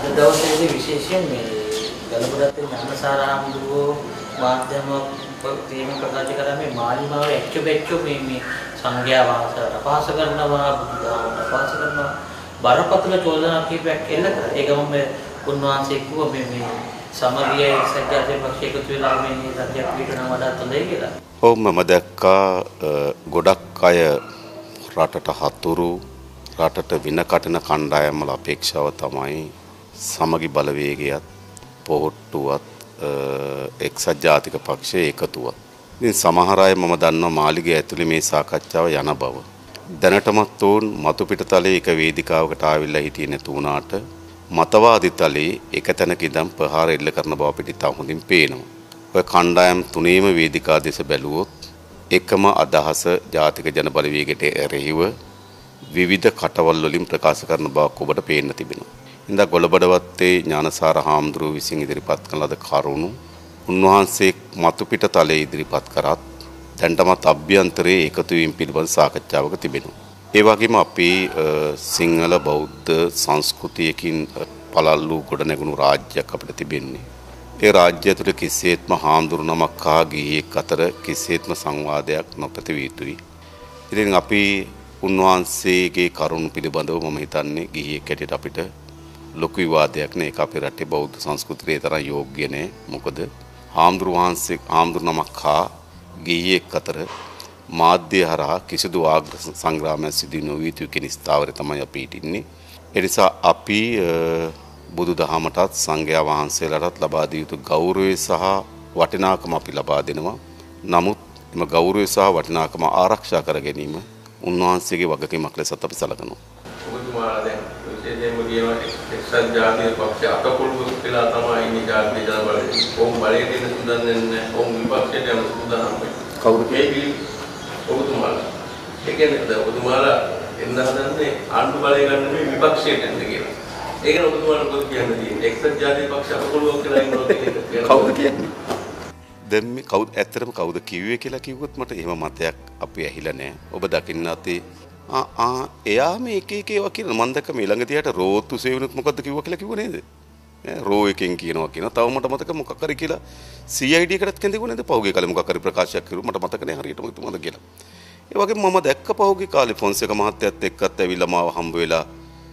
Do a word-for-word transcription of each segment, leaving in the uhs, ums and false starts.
අද දවසේදී විශේෂයෙන් මේ ගලපුරත් ඥානසාර හාමුදුරුවෝ මාධ්‍යම ප්‍රතිම ප්‍රකාශ කරන්නේ මාලිමාව එක්චුබෙච්චු මේ මේ සංඝයා වහන්සේ රපාස කරනවා බුදුදහම රපාස කරනවා බරපතල චෝදනා කීපයක් එල්ල කරා. ඒකම මේ උන්වහන්සේ කිව්වා මේ මේ සමගිය සත්‍යයේ පක්ෂ එකතු වෙලා මේ සත්‍ය පිටුන වඩාත් හොඳයි කියලා. ඔව් මම දැක්කා ගොඩක් අය රටට හතුරු රටට වින කටන කණ්ඩායම් වල අපේක්ෂාව තමයි සමගි බලවේගයත් පොහොට්ටුවත් එක්සත් ජාතික පක්ෂයේ එකතුවත්. ඉතින් සමහර අය මම දන්නවා මාලිගය ඇතුලේ මේ සාකච්ඡාව යන බව. දැනටමත් උන් මතු පිටතලේ එක වේදිකාවකට ආවිල්ලා හිටියේ නැතු වුණාට මතවාදී තලේ එක තැනක ඉඳන් ප්‍රහාර එල්ල කරන බව පිටින් තා හොඳින් පේනවා. ඔය කණ්ඩායම් තුනේම වේදිකා දෙස බැලුවොත් එකම අදහස ජාතික ජන බලවේගයට එරෙහිව විවිධ කටවල් වලින් ප්‍රකාශ කරන බවක් ඔබට පේන්න තිබෙනවා. ඉඳා ගොළබඩවත්තේ ඥානසාර හාමුදුරුවෝ විසින් ඉදිරිපත් කළ ලද කරුණු උන්වහන්සේ මතු පිට තලයේ ඉදිරිපත් කරත් දැන්ටමත් අභ්‍යන්තරයේ එකතු වීම පිළිබඳ සාකච්ඡාවක තිබෙනවා. ඒ වගේම අපේ සිංහල බෞද්ධ සංස්කෘතියකින් පළල්ලු ගොඩනැගුණු රාජ්‍යයක් අපිට තිබෙන්නේ. ඒ රාජ්‍ය තුළ කිසිසේත්ම හාමුදුරු නමක් හා ගිහියෙක් අතර කිසිසේත්ම සංවාදයක් නොපැතිවිය යුතුයි. ඉතින් අපි උන්වහන්සේගේ කරුණු පිළිබඳව මම හිතන්නේ ගිහියෙක් හැටියට අපිට ලොකු විවාදයක් නේ. ඒක අපේ රටේ බෞද්ධ සංස්කෘතියේ තරම් යෝග්‍ය නෑ. මොකද හාමුදුරු වහන්සේ හාමුදුරු නමක් හා ගිහියෙක් අතර මාධ්‍ය හරහා කිසිදු ආග්‍ර සංග්‍රාමයක් සිදු නොවිය යුතු කෙන ස්ථාවරේ තමයි අපි ඉන්නේ. ඒ නිසා අපි බුදුදහමටත් සංඝයා වහන්සේලාටත් ලබා දිය යුතු ගෞරවය සහ වටිනාකම අපි ලබා දෙනවා. නමුත් එම ගෞරවය සහ වටිනාකම ආරක්ෂා කර ගැනීම උන්වහන්සේගේ වගකීමක් ලෙසත් අපි සලකනවා. ඔබතුමාලා දැන් විශේෂයෙන්ම කියනවා එක්සත් ජාතික පක්ෂ අතකොළුව කියලා තමයි ඉන්නේ ජාතික ජන බලය. කොම් බලයේ දෙන සුදන් දෙන්නේ කොම් විපක්ෂයට යන සුදන් කවුරු කේවි ඔබතුමාලා. ඒ කියන්නේ ඔබතුමාලා එන්න හදන්නේ ආණ්ඩු බලය ගන්න මේ විපක්ෂයට යන්න කියලා. ඒක ඔබතුමාලා මොකද කියන්නේ? එක්සත් ජාතික පක්ෂ අතකොළුව කියලා ඉන්නවා කවුද කියන්නේ? දැන් මේ කවුද ඇත්තටම කවුද කිව්වේ කියලා කිව්වොත් මට එහෙම මතයක් අපි ඇහිලා නැහැ. ඔබ දකින්න ඇති ආ ආ එයා මේ එක එක ඒවා කියන මම දැක්ක මේ ළඟ තියාට රෝත්තු සේවනුත් මොකද්ද කිව්වා කියලා කිව්ව නේද? ඈ රෝ එකෙන් කියනවා කියනවා. තව මට මතක මොකක් හරි කියලා සී අයි ඩී එකටත් කැඳෙගු නේද? පහුගිය කාලේ මොකක් හරි ප්‍රකාශයක් කරුවා මට මතක නැහැ හරියට මොකද කියලා. ඒ වගේම මම දැක්ක පහුගිය කාලේ ෆොන්සේකා මහත්තයත් එක්කත් ඇවිල්ලා මාව හම්බ වෙලා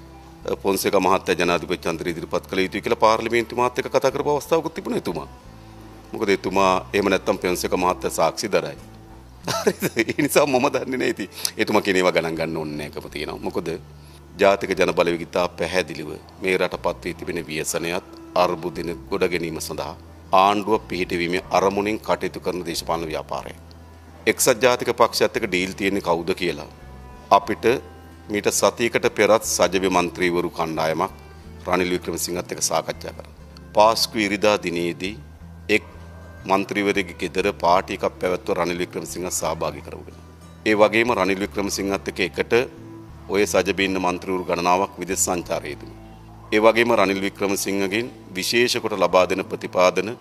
ෆොන්සේකා මහත්තයා ජනාධිපති චන්ද්‍ර ඉදිරිපත් කළ යුතුයි කියලා පාර්ලිමේන්තු මාත් එක්ක කතා කරපු අවස්ථාවකුත් තිබුණා එතුමා. මොකද එතුමා එහෙම නැත්තම් ෆොන්සේකා මහත්තයා සාක්ෂි දරයි. හරිද? ඒ නිසා මම දන්නේ නැහැ ඉතින් එතුමා කියන ඒවා ගණන් ගන්න ඕනේ නැකම තියෙනවා. මොකද ජාතික ජන බලවේගිතා පැහැදිලිව මේ රටපත් වී තිබෙන ව්‍යසනයත් අර්බුදින ගොඩ ගැනීම සඳහා ආණ්ඩුව පිහිටවීමේ අරමුණින් කටයුතු කරන දේශපාලන ව්‍යාපාරයක්. එක්සත් ජාතික පක්ෂයත් එක්ක ඩීල් තියෙන්නේ කවුද කියලා අපිට මීට සතියකට පෙරත් සජිව මන්ත්‍රීවරු කණ්ඩායමක් රනිල් වික්‍රමසිංහත් එක්ක සාකච්ඡා කරා. පාස්කු ඉරිදා දිනේදී එක් මන්ත්‍රීවරයෙකුගේ ගෙදර පාටි එකක් පැවැත්වුව රනිල් වික්‍රමසිංහ සහභාගී කරවගෙන. ඒ වගේම රනිල් වික්‍රමසිංහත් එක්ක එකට ඔය සජිව ඉන්න මන්ත්‍රීවරු ගණනාවක් විදේශ සංචාරයේ දුන්නා. ඒ වගේම රනිල් වික්‍රමසිංහගෙන් විශේෂ කොට ලබා දෙන ප්‍රතිපාදන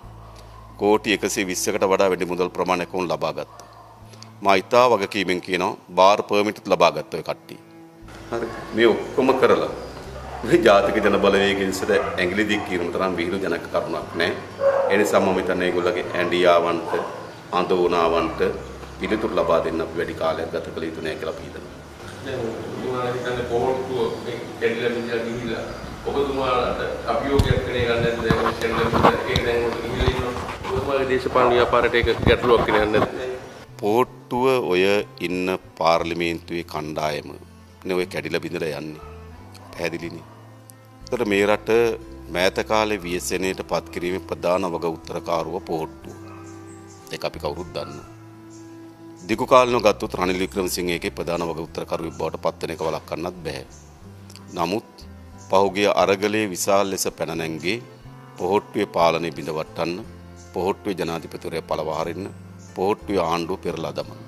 කෝටි එකසිය විස්සකට වඩා වැඩි මුදල් ප්‍රමාණයක් උන් ලබා ගත්තා. මා ඉතා වගකීමෙන් කියනවා බාර් පර්මිට් ලබා ගත්ත ඔය කට්ටිය. හරි මේ ඔක්කොම කරලා මේ ජාතික ජන බලවේගයෙන් සිට ඇඟිලි දික් කිරීම තරම් විහිළු ජනක කරුණක් නැහැ. ඒ නිසා මම හිතන්නේ ඒගොල්ලගේ ඇඬියාවන්ට අඳෝනාවන්ට පිළිතුරු ලබා දෙන්න අපි වැඩි කාලයක් ගත කළ යුතු නැහැ කියලා අපි හිතනවා. දැන් ඔබතුමාලා හිතන්නේ පොහොට්ටුව මේ කැඩිලා බිඳලා ගිහිලා ඔබතුමාලාට අභියෝගයක් කරේ ගන්න නැද්ද? ඒක දැන් ඔබ ගිහිලා ඉන්නවා. ඔබතුමාගේ දේශපාලන ව්‍යාපාරයට ඒක ගැටලුවක් කියන්නේ නැද්ද? පොහොට්ටුව ඔය ඉන්න පාර්ලිමේන්තුවේ කණ්ඩායම නේ ඔය කැඩිලා බිඳලා යන්නේ. පැහැදිලිනේ. ඒතර මේ රට මෑත කාලේ ව්‍යසනයට පත් කිරීමේ ප්‍රධාන වග උත්තරකාරුව පොහොට්ටුව. ඒක අපි කවුරුත් දන්නවා. දිගු කාලෙක ගත්තොත් රනිල් වික්‍රමසිංහගේ ප්‍රධාන වග උත්තරකාරුවෙක් බවට පත් වෙන එක වළක්වන්නත් බෑ. නමුත් පහුගිය අරගලයේ විශාල ලෙස පැන නැංගේ පොහොට්ටුවේ පාලනය බිඳවට්ටන්න, පොහොට්ටුවේ ජනාධිපතිවරයා පළවා හරින්න, පොහොට්ටුවේ ආණ්ඩුව පෙරලා දමන්න.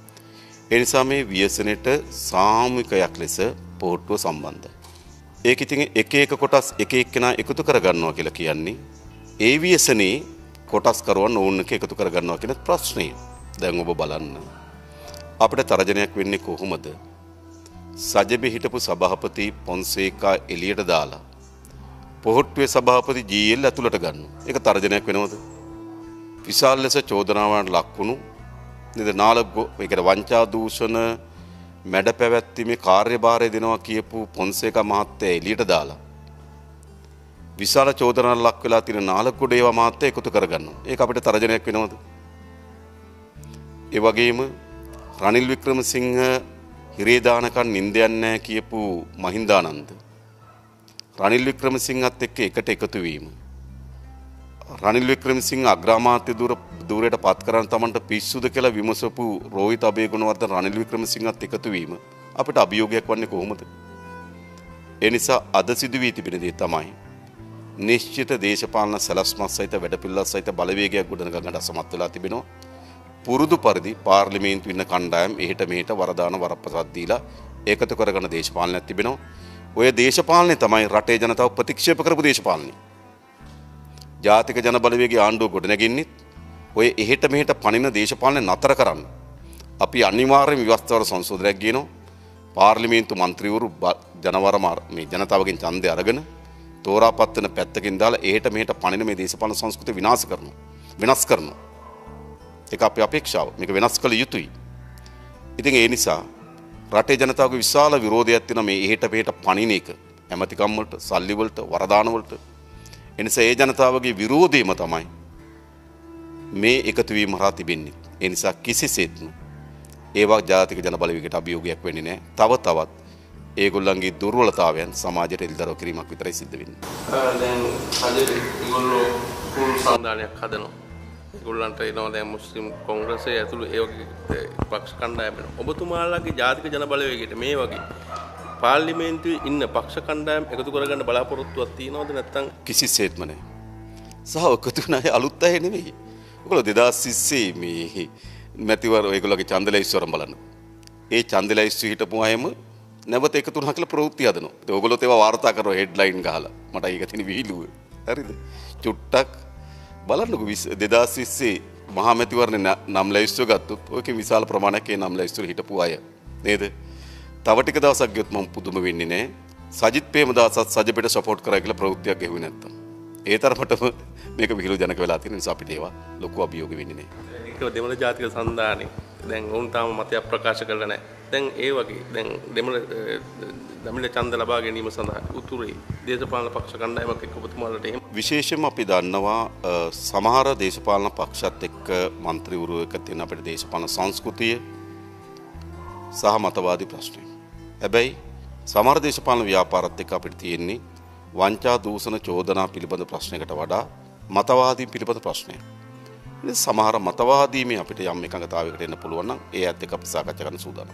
ඒ නිසා මේ ව්‍යසනයට සාමූහිකයක් ලෙස පොහොට්ටුව සම්බන්ධයි. ඒක ඉතින් එක එක කොටස් එක එක්කෙනා එකතු කරගන්නවා කියලා කියන්නේ ඒ ව්‍යසනේ කොටස් කරවන්න ඕන එක එකතු කරගන්නවා කියන ප්‍රශ්නේ. දැන් ඔබ බලන්න අපිට තරජනයක් වෙන්නේ කොහොමද? සජිබේ හිටපු සභාපති පොන්සේකා එළියට දාලා පොහොට්ටුවේ සභාපති ජී එල් ඇතුළට ගන්නවා. ඒක තර්ජනයක් වෙනවද? විශාල ලෙස චෝදනාවන්ට ලක්වුණු නේද නාලග්ග ඒකට වංචා දූෂණ මැඩ පැවැත්ීමේ කාර්යභාරය දෙනවා කියපු පොන්සේකා මහත්තයා එළියට දාලා විශාල චෝදනාවක් ලක් වෙලා තියෙන නාලග්ගොඩ ඒවා මහත්තයා එකතු කරගන්නවා. ඒක අපිට තර්ජනයක් වෙනවද? ඒ වගේම රනිල් වික්‍රමසිංහ හිරේ දානකන් නින්දයන් නැහැ කියපු මහින්දානන්ද රනිල් වික්‍රමසිංහත් එක්ක එකට එකතු වීම රනිල් වික්‍රමසිංහ අග්‍රාමාත්‍ය දුර දුරයට පත් කරන තමන්ට පිස්සුද කියලා විමසපු රෝහිත අබේගුණවර්ධන රනිල් වික්‍රමසිංහත් එකතු වීම අපිට අභියෝගයක් වන්නේ කොහොමද? ඒ නිසා අද සිදු වී තිබෙන දේ තමයි නිශ්චිත දේශපාලන සැලැස්මක් සහිත වැඩපිළිවෙළක් සහිත බලවේගයක් ගොඩනගන්නට අසමත් වෙලා තිබෙනවා. පුරුදු පරිදි පාර්ලිමේන්තු ඉන්න කණ්ඩායම් එහෙට මෙහෙට වරදාන වරප්‍රසාද දීලා ඒකතු කරගෙන දේශපාලනයක් තිබෙනවා. ඔය දේශපාලනේ තමයි රටේ ජනතාව ප්‍රතික්ෂේප කරපු දේශපාලනේ. ජාතික ජන බලවේගයේ ආණ්ඩුව ගොඩනගින්නෙත් ඔය එහෙට මෙහෙට පණින දේශපාලනේ නතර කරන්න. අපි අනිවාර්යයෙන් ව්‍යවස්ථාවර සංශෝධනයක් ගේනවා. පාර්ලිමේන්තු මන්ත්‍රීවරු ජනවර මේ ජනතාවගෙන් ඡන්දය අරගෙන තෝරාපත් වෙන පැත්තකින් දාලා එහෙට මෙහෙට පණින මේ දේශපාලන සංස්කෘතිය විනාශ කරනවා. වෙනස් කරනවා. ඒක අපේ අපේක්ෂාව. මේක වෙනස් කළ යුතුයි. ඉතින් ඒ නිසා රටේ ජනතාවගේ විශාල විරෝධයක් තියෙනවා මේ එහෙට මෙහෙට පණින එක. ඇමතිකම් වලට, සල්ලි වලට, වරදාන වලට. ඒ නිසා ඒ ජනතාවගේ විරෝධයම තමයි මේ එකතු වීම හරහා තිබෙන්නේ. ඒ නිසා කිසිසේත්ම ඒවා ජාතික ජන බලවේගයට අභියෝගයක් වෙන්නේ නැහැ. තව තවත් ඒගොල්ලන්ගේ දුර්වලතාවයන් සමාජයට එළිදරව් කිරීමක් විතරයි සිද්ධ වෙන්නේ. දැන් හදේ ඒගොල්ලෝ කුල් සම්දානයක් හදනවා. ඒගොල්ලන්ට එනවා දැන් මුස්ලිම් කොංග්‍රසයේ ඇතුළු ඒ වගේ පක්ෂ කණ්ඩායම් වෙනවා. ඔබතුමාලාගේ ජාතික ජන බලවේගයට මේ වගේ පාර්ලිමේන්තුවේ ඉන්න පක්ෂ කණ්ඩායම් එකතු කරගන්න බලාපොරොත්තුවක් තියෙනවද නැත්නම්? කිසිසේත්ම නැහැ. සහ එකතු නැයි අලුත් අය නෙවෙයි. ඔයගොල්ලෝ දෙදාස් විස්සේ මේ මැතිවර ඒගොල්ලෝගේ ඡන්දලයිස්වරම් බලන්න. ඒ ඡන්දලයිස්තු හිටපු අයම නැවත එකතු වුණා කියලා ප්‍රවෘත්ති හදනවා. ඉතින් ඔයගොල්ලෝත් ඒවා වාර්තා කරනවා හෙඩ්ලයින් ගහලා. මට ඒක තියෙන විහිළුව. හරිද? චුට්ටක් බලන්නකෝ දෙදාස් විස්සේ මහා මැතිවරණේ නම් ලයිස්තුව ගත්තොත් ඔයකේ විශාල ප්‍රමාණයක් ඒ නම් ලයිස්තුවේ හිටපු අය. නේද? තව ටික දවසක් ගියොත් මම පුදුම වෙන්නේ නැහැ. සජිත් ප්‍රේමදාසත් සජිපිට සපෝට් කරා කියලා ප්‍රවෘත්තියක් ගෙවුවේ නැත්තම්. ඒ තරමටම මේක විහිළු ජනක වෙලා තියෙන නිසා අපිට ඒවා ලොකු අභියෝග වෙන්නේ නැහැ. ඒක දෙමළ ජාතික සන්ධානයේ දැන් වුන් තාම මතයක් ප්‍රකාශ කරලා නැහැ. දැන් ඒ වගේ දැන් දෙමළ දෙමළ ඡන්ද ලබා ගැනීම සඳහා උතුරේ දේශපාලන පක්ෂ කණ්ඩායමක් එක්ක ඔබතුමාලට එහෙම විශේෂයෙන්ම අපි දන්නවා සමහර දේශපාලන පක්ෂත් එක්ක മന്ത്രിවරු එක්ක තියෙන අපේ දේශපාලන සංස්කෘතිය සහ මතවාදී ප්‍රශ්න. හැබැයි සමහර දේශපාලන ව්‍යාපාරත් එක්ක අපිට තියෙන්නේ වංචා දූෂණ චෝදනා පිළිබඳ ප්‍රශ්නයකට වඩා මතවාදී පිළිබඳ ප්‍රශ්නයක්. ඉතින් සමහර මතවාදී මේ අපිට යම් එකඟතාවයකට එන්න පුළුවන් නම් ඒ ඇත්ත එක්ක අපි සාකච්ඡා කරන්න සූදානම්.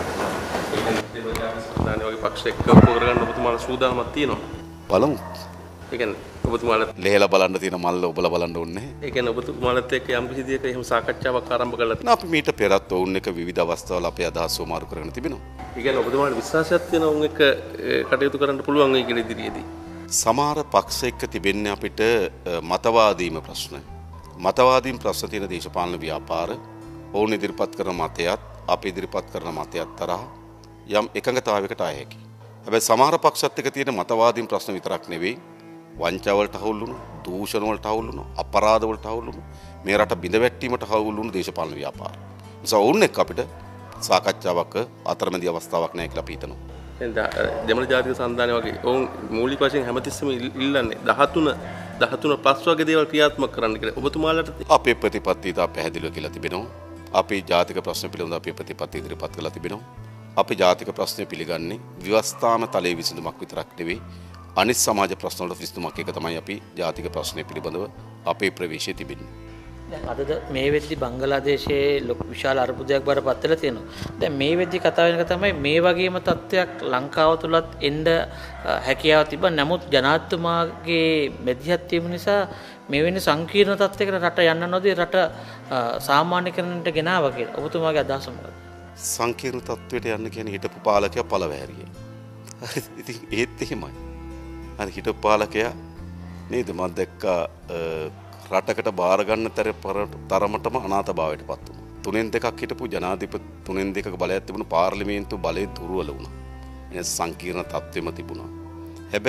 සන්ධානයේ වගේ පක්ෂ එක්ක කරගන්න ඔබතුමාලා සූදානම්ක් තියෙනවා. බලමු. ඒ කියන්නේ ඔබතුමාලා ලේලා බලන්න තියෙන මල්ල ඔබලා බලන්න ඕනේ. ඒ කියන්නේ ඔබතුමාලත් එක්ක යම් කිසි දෙයක එහෙම සාකච්ඡාවක් ආරම්භ කළා තියෙනවා. අපි මීට පෙරත් ඔවුන් එක විවිධ අවස්ථාවල අපේ අදහස් සෝමාරු කරගෙන තිබෙනවා. ඒ කියන්නේ ඔබතුමාලට විශ්වාසයක් තියෙනවා උන් එක්ක කටයුතු කරන්න පුළුවන් වෙයි කියලා ඉදිරියේදී. සමහර පක්ෂ එක්ක තිබෙන්නේ අපිට මතවාදීම ප්‍රශ්න. මතවාදීන් ප්‍රශ්න තියෙන දේශපාලන ව්‍යාපාර ඔවුන් ඉදිරිපත් කරන මතයත් අපි ඉදිරිපත් කරන මතයත් තරහ යම් එකඟතාවයකට ආය හැකියි. හැබැයි සමහර පක්ෂත් එක්ක තියෙන මතවාදීන් ප්‍රශ්න විතරක් නෙවෙයි වංචා වලට හවුල් වුණු, දූෂණ වලට හවුල් වුණු, අපරාධ වලට හවුල් වුණු, මේ රට බිඳවැටීමට හවුල් වුණු දේශපාලන ව්‍යාපාර. නිසා ඔවුන් එක්ක අපිට සාකච්ඡාවක් අතරමැදි අවස්ථාවක් නැහැ කියලා අපි හිතනවා. දෙමළ ජාතික සන්ධානය වගේ ඔවුන් මූලික වශයෙන් හැමතිස්සෙම ඉල්ලන්නේ දහතුන දහතුන පස් වගේ දේවල් ක්‍රියාත්මක කරන්න කියලා. ඔබතුමාලට අපේ ප්‍රතිපත්තිය තා පැහැදිලිව කියලා තිබෙනවා. අපේ ජාතික ප්‍රශ්න පිළිබඳව අපේ ප්‍රතිපත්තිය ඉදිරිපත් කරලා තිබෙනවා. අපි ජාතික ප්‍රශ්න පිළිගන්නේ විවස්ථාන තලයේ විසඳුමක් විතරක් නෙවෙයි අනිත් සමාජ ප්‍රශ්න වලට විසඳුමක් එක තමයි අපි ජාතික ප්‍රශ්න පිළිබඳව අපේ ප්‍රවේශය තිබෙන්නේ. දැන් අද මේ වෙද්දි බංගලාදේශයේ ලොකු විශාල අර්බුදයක් බරපත් වෙලා තියෙනවා. දැන් මේ වෙද්දි කතා වෙන එක තමයි මේ වගේම තත්ත්වයක් ලංකාව තුලත් එන්න හැකියාව තිබ්බා. නමුත් ජනාධිපතිතුමාගේ මෙදිහත් වීම නිසා මේ වෙන්නේ සංකීර්ණ තත්ත්වයකට රට යන්න නොදී රට සාමාන්‍යකරණයට ගෙනාවා කියලා. ඔබතුමාගේ අදහස මොකක්ද? සංකීර්ණ තත්ත්වයට යන්න කියන්නේ හිටපු පාලකයා පළවැහැරියේ. හරි ඉතින් ඒත් එහෙමයි. අර හිටපු පාලකයා නේද මම දැක්කා රටකට බාර ගන්න තරමටම අනාථභාවයට පත් වුණා. තුනෙන් දෙකක් හිටපු ජනාධිපති තුනෙන් දෙකක බලයක් තිබුණු පාර්ලිමේන්තු බලය දුර්වල වුණා. එන සංකීර්ණ තත්ත්වෙම තිබුණා. හැබැයි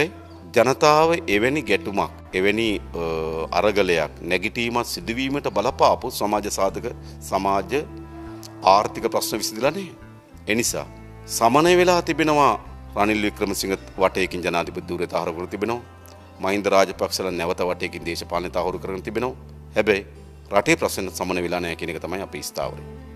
ජනතාව එවැනි ගැටුමක් එවැනි අරගලයක් නැගිටීමක් සිදුවීමට බලපාපු සමාජ සාධක සමාජ ආර්ථික ප්‍රශ්න විසඳලා නැහැ. ඒ නිසා සමනය වෙලා තිබෙනවා රනිල් වික්‍රමසිංහ වටේකින් ජනාධිපති ධූරය තහවුරු කර තිබෙනවා. මහින්ද රාජපක්ෂලා නැවත වටේකින් දේශපාලනය තහවුරු කරගෙන තිබෙනවා. හැබැයි රටේ ප්‍රශ්න සමනය වෙලා නැහැ කියන එක තමයි අපේ ස්ථාවරය.